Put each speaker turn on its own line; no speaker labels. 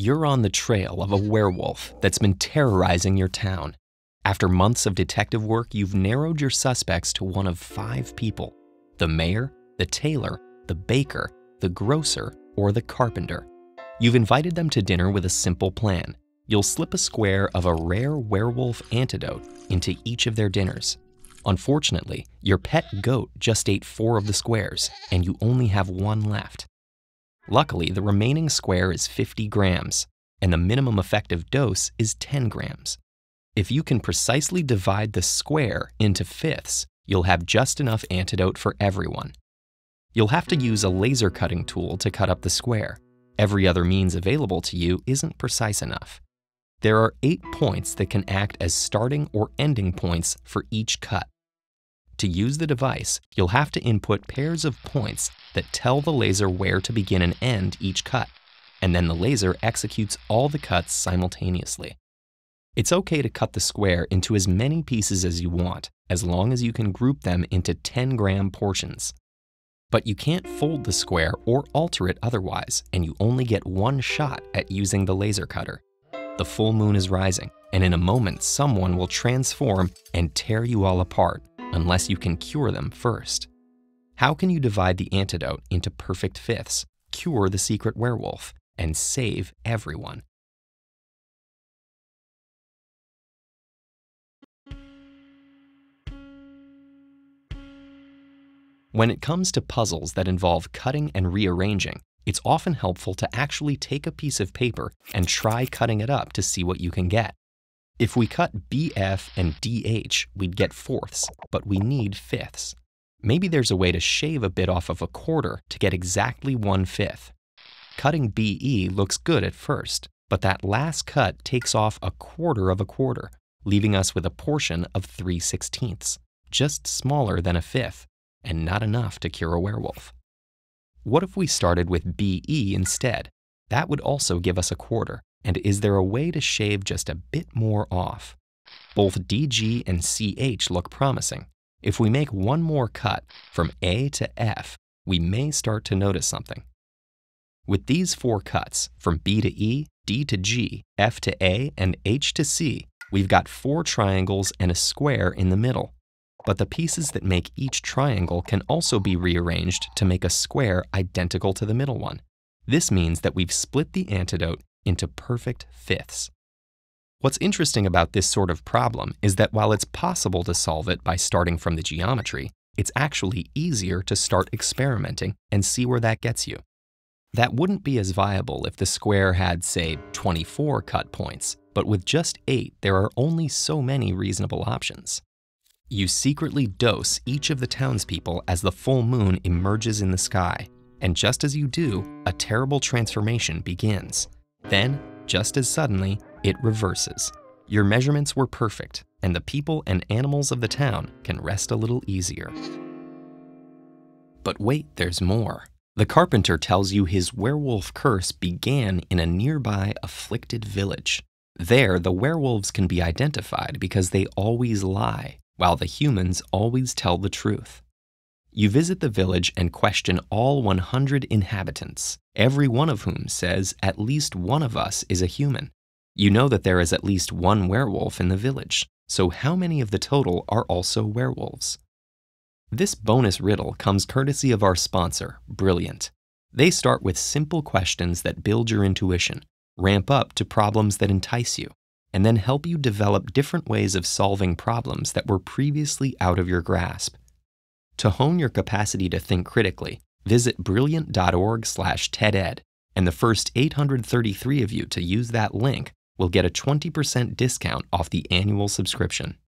You're on the trail of a werewolf that's been terrorizing your town. After months of detective work, you've narrowed your suspects to one of 5 people: the mayor, the tailor, the baker, the grocer, or the carpenter. You've invited them to dinner with a simple plan. You'll slip a square of a rare werewolf antidote into each of their dinners. Unfortunately, your pet goat just ate 4 of the squares, and you only have 1 left. Luckily, the remaining square is 50 grams, and the minimum effective dose is 10 grams. If you can precisely divide the square into fifths, you'll have just enough antidote for everyone. You'll have to use a laser cutting tool to cut up the square. Every other means available to you isn't precise enough. There are 8 points that can act as starting or ending points for each cut. To use the device, you'll have to input pairs of points that tell the laser where to begin and end each cut, and then the laser executes all the cuts simultaneously. It's okay to cut the square into as many pieces as you want, as long as you can group them into 10-gram portions. But you can't fold the square or alter it otherwise, and you only get 1 shot at using the laser cutter. The full moon is rising, and in a moment someone will transform and tear you all apart, unless you can cure them first. How can you divide the antidote into perfect fifths, cure the secret werewolf, and save everyone? When it comes to puzzles that involve cutting and rearranging, it's often helpful to actually take a piece of paper and try cutting it up to see what you can get. If we cut BF and DH, we'd get fourths, but we need fifths. Maybe there's a way to shave a bit off of a quarter to get exactly 1/5. Cutting BE looks good at first, but that last cut takes off a quarter of a quarter, leaving us with a portion of 3/16, just smaller than a fifth, and not enough to cure a werewolf. What if we started with BE instead? That would also give us a quarter, and is there a way to shave just a bit more off? Both DG and CH look promising. If we make one more cut from A to F, we may start to notice something. With these 4 cuts, from B to E, D to G, F to A, and H to C, we've got 4 triangles and a square in the middle. But the pieces that make each triangle can also be rearranged to make a square identical to the middle one. This means that we've split the antidote into perfect fifths. What's interesting about this sort of problem is that while it's possible to solve it by starting from the geometry, it's actually easier to start experimenting and see where that gets you. That wouldn't be as viable if the square had, say, 24 cut points, but with just 8, there are only so many reasonable options. You secretly dose each of the townspeople as the full moon emerges in the sky, and just as you do, a terrible transformation begins. Then, just as suddenly, it reverses. Your measurements were perfect, and the people and animals of the town can rest a little easier. But wait, there's more. The carpenter tells you his werewolf curse began in a nearby afflicted village. There, the werewolves can be identified because they always lie, while the humans always tell the truth. You visit the village and question all 100 inhabitants, every one of whom says at least one of us is a human. You know that there is at least 1 werewolf in the village, so how many of the total are also werewolves? This bonus riddle comes courtesy of our sponsor, Brilliant. They start with simple questions that build your intuition, ramp up to problems that entice you, and then help you develop different ways of solving problems that were previously out of your grasp. To hone your capacity to think critically, visit brilliant.org/TEDEd, and the first 833 of you to use that link will get a 20% discount off the annual subscription.